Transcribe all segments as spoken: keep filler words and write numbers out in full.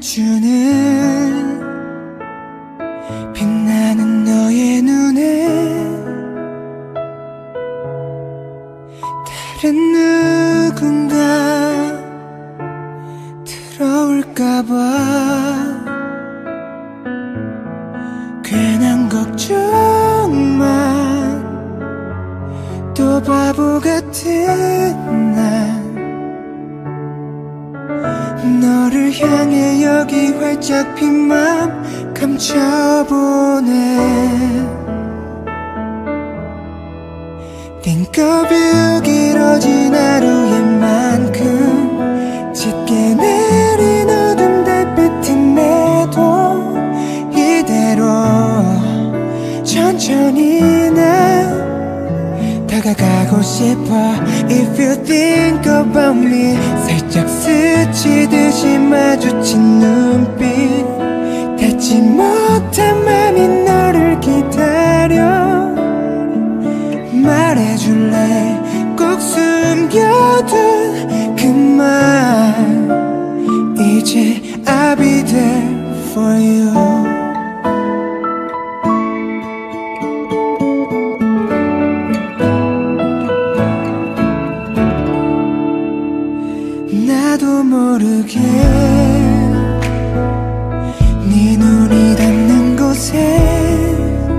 비춰주는 빛나는 너의 눈에 다른 누군가 들어올까봐 괜한 걱정만 또 바보 같은 난 너를 향해 여기 활짝 핀 맘 감춰보네. Think of you 길어진 하루의 만큼 짙게 내린 어둠 달빛은 내도 이대로 천천히 나 다가가고 싶어. If you think about me 살짝 스치듯이 마주친 눈빛 닿지 못한 맘이 너를 기다려. 말해줄래 꼭 숨겨둔 그 말 이제 I'll be there for you. 나도 모르게 네 눈이 닿는 곳에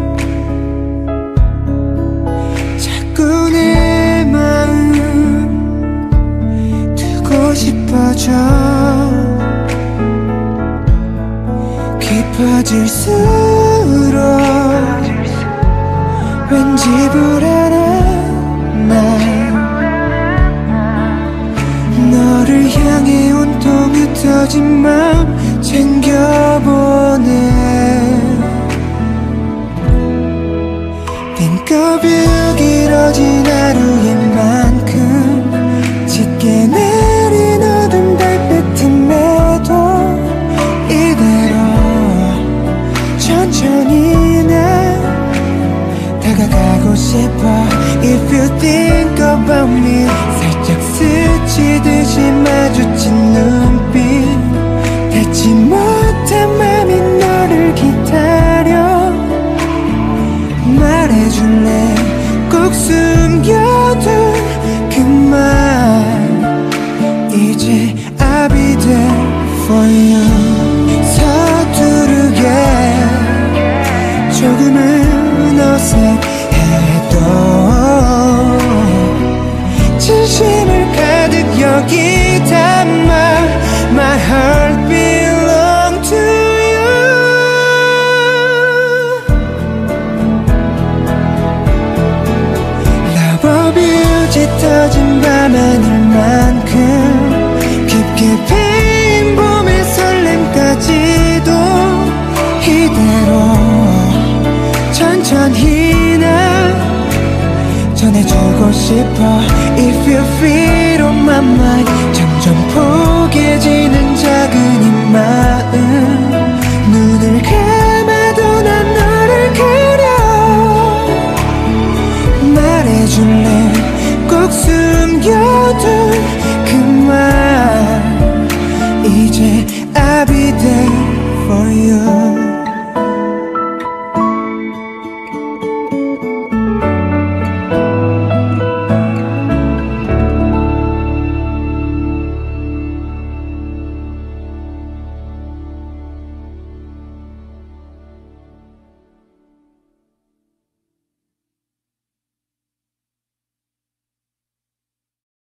자꾸 내 마음 두고 싶어져. 깊어질수록 왠지 불안한 날 너를 향해 온통 흩어진 맘 챙겨보네. Think of you 길어진 하루의 만큼 짙게 내린 어둠 달빛은 내도 이대로 천천히 나 다가가고 싶어. If you think about me 살짝 스치듯이 마주친 눈빛 닿지 못한 맘이 너를 기다려. 말해줄래 꼭 숨겨둔 그 말 이제 I'll be there for you. 서투르게 조금은 어색해도 진심을 가득 여기 담아 My heart belong to you. Love of you 짙어진 밤하늘만큼 깊게 핀 봄의 설렘까지도 이대로 천천히 나 전해주고 싶어. If you feel on my mind 점점 포개지는 작은 이 마음 눈을 감아도 난 너를 그려. 말해줄래 꼭 숨겨둔 그 말 이제 I'll be there for you.